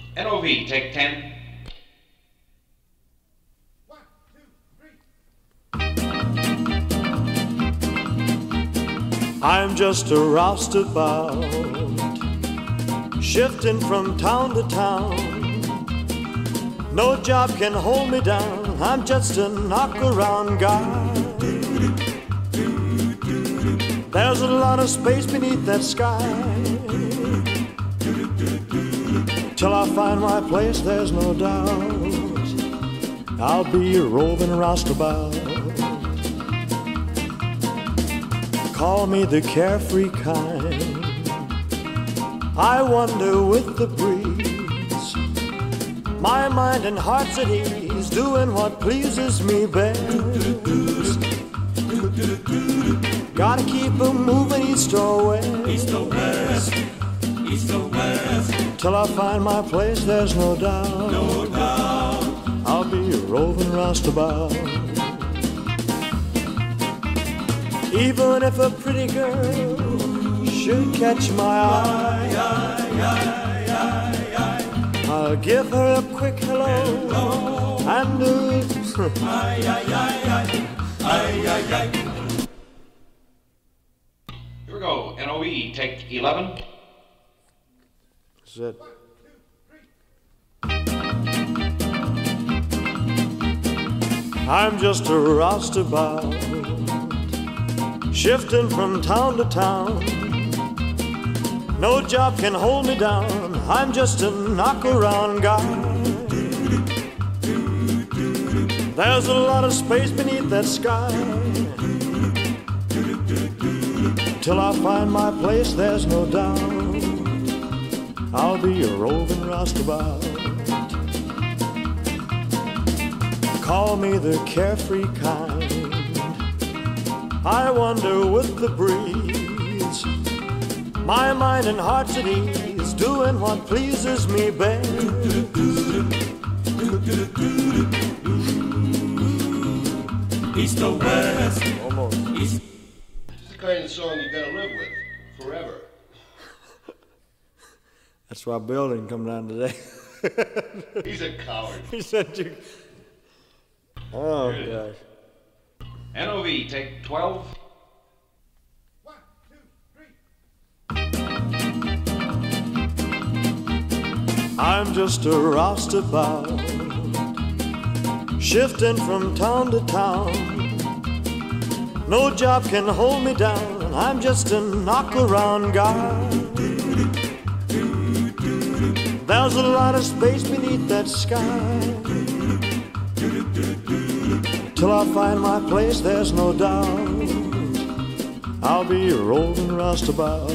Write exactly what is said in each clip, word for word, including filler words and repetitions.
N O V, take ten. One, two, three. I'm just a roustabout, shifting from town to town. No job can hold me down, I'm just a knock-around guy. There's a lot of space beneath that sky. Till I find my place, there's no doubt I'll be a roving roustabout. Call me the carefree kind, I wander with the breeze, my mind and heart's at ease, doing what pleases me best. Gotta keep 'em moving east or west, east or west, east or west. Till I find my place, there's no doubt, no doubt I'll be a roving roustabout. Even if a pretty girl should catch my eye, I'll give her a quick hello, hello. And uh, ay, ay, ay, ay, ay, ay. Here we go. N O V, take eleven. That's it. I'm just a roustabout, shifting from town to town. No job can hold me down, I'm just a knock-around guy. There's a lot of space beneath that sky. Till I find my place, there's no doubt I'll be a roving roustabout. Call me the carefree kind, I wander with the breeze, my mind and heart's at ease, doing what pleases me best. East or west, almost. East. This is the kind of song you gotta live with forever. That's why Bill didn't come down today. He's a coward. He said you... Oh, gosh. N O V, take twelve. One, two, three. I'm just a roustabout, shifting from town to town. No job can hold me down, I'm just a knock-around guy. There's a lot of space beneath that sky. Till I find my place, there's no doubt I'll be a roving roustabout.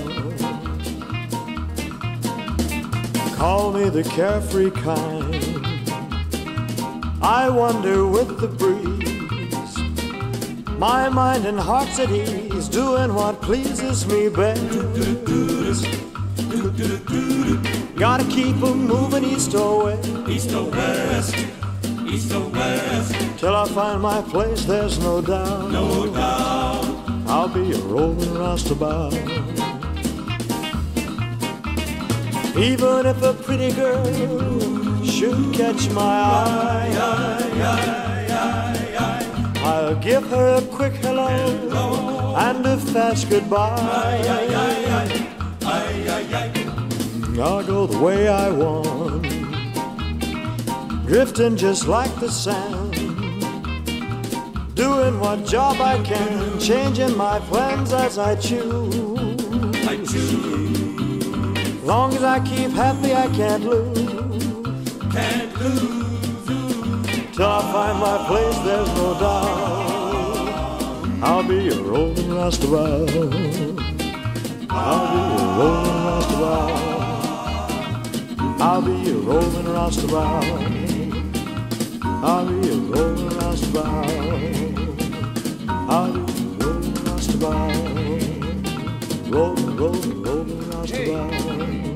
Call me the carefree kind, I wander with the breeze, my mind and heart's at ease, doing what pleases me best. Gotta keep 'em moving east or west, East or west, east or west. Till I find my place, there's no doubt, no doubt I'll be a roving roustabout. Even if a pretty girl should catch my eye, I'll give her a quick hello, hello. And a fast goodbye. I'll go the way I want, drifting just like the sand, doing what job I can, changing my plans as I choose. I choose. Long as I keep happy, I can't lose. Can't lose. Till I find my place, there's no doubt I'll be a roving roustabout. I'll be a roving roustabout. I'll be a roving roustabout. I'll be a roving roustabout. I'll be a roving roustabout. Roving, roving, roving roustabout.